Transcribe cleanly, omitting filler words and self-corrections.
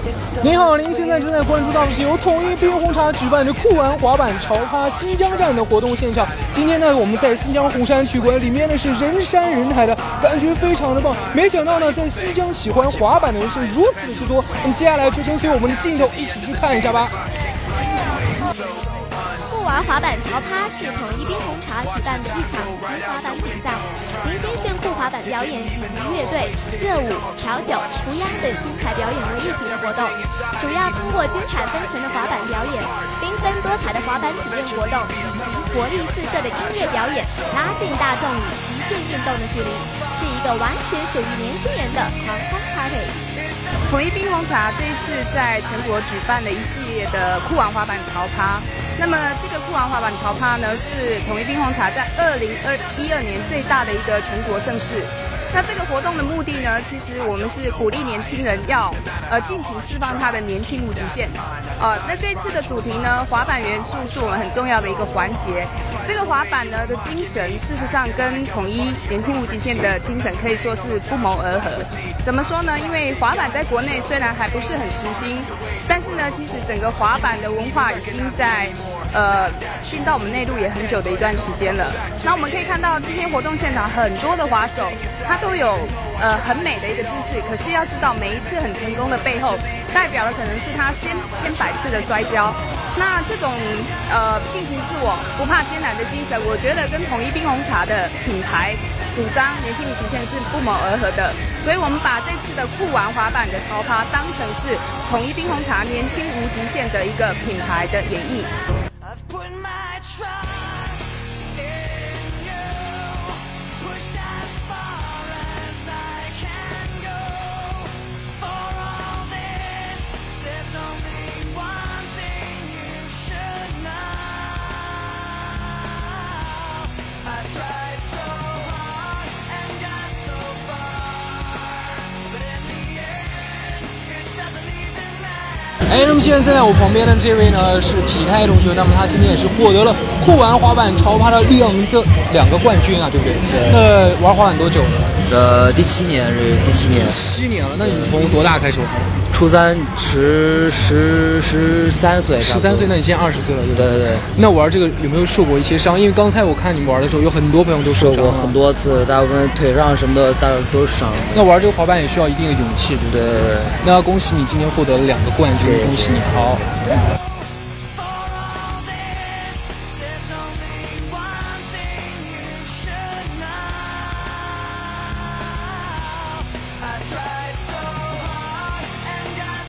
您好，您现在正在关注到的是由统一冰红茶举办的酷玩滑板潮趴新疆站的活动现场。今天呢，我们在新疆红山体育馆，里面呢是人山人海的，感觉非常的棒。没想到呢，在新疆喜欢滑板的人是如此之多。那么接下来就跟随我们的镜头一起去看一下吧。 酷玩滑板潮趴是统一冰红茶举办的一场集滑板比赛，明星炫酷滑板表演以及乐队、热舞、调酒、涂鸦等精彩表演为一体的活动，主要通过精彩纷呈的滑板表演、缤纷多彩的滑板体验活动以及活力四射的音乐表演，拉近大众与极限运动的距离，是一个完全属于年轻人的狂欢 party。 统一冰红茶这一次在全国举办了一系列的酷玩滑板潮趴。那么这个酷玩滑板潮趴呢，是统一冰红茶在2012年最大的一个全国盛事。那这个活动的目的呢，其实我们是鼓励年轻人要尽情释放他的年轻无极限。那这次的主题呢，滑板元素是我们很重要的一个环节。这个滑板呢的精神，事实上跟统一年轻无极限的精神可以说是不谋而合。怎么说呢？因为滑板在国内虽然还不是很时兴，但是呢，其实整个滑板的文化已经在进到我们内陆也很久的一段时间了。那我们可以看到今天活动现场很多的滑手，他都有很美的一个姿势，可是要知道每一次很成功的背后，代表的可能是他千百次的摔跤。那这种尽情自我、不怕艰难的精神，我觉得跟统一冰红茶的品牌主张年轻无极限是不谋而合的。所以我们把这次的酷玩滑板的潮趴当成是统一冰红茶年轻无极限的一个品牌的演绎。 那么现在站在我旁边的这位呢是皮泰同学，那么他今天也是获得了酷玩滑板潮趴的两个冠军啊，对不对？对。玩滑板多久了？ 第7年是第7年。 7年了，那你从多大开始玩？ 初三13岁。 13岁，那你现在20岁了，对不对？ 对。 那玩这个有没有受过一些伤？因为刚才我看你们玩的时候，有很多朋友都受过很多次，大部分腿上什么的，大部分都是伤。 那玩这个滑板也需要一定的勇气，对不对？ 对。 那恭喜你今天获得了2个冠军，恭喜你！好。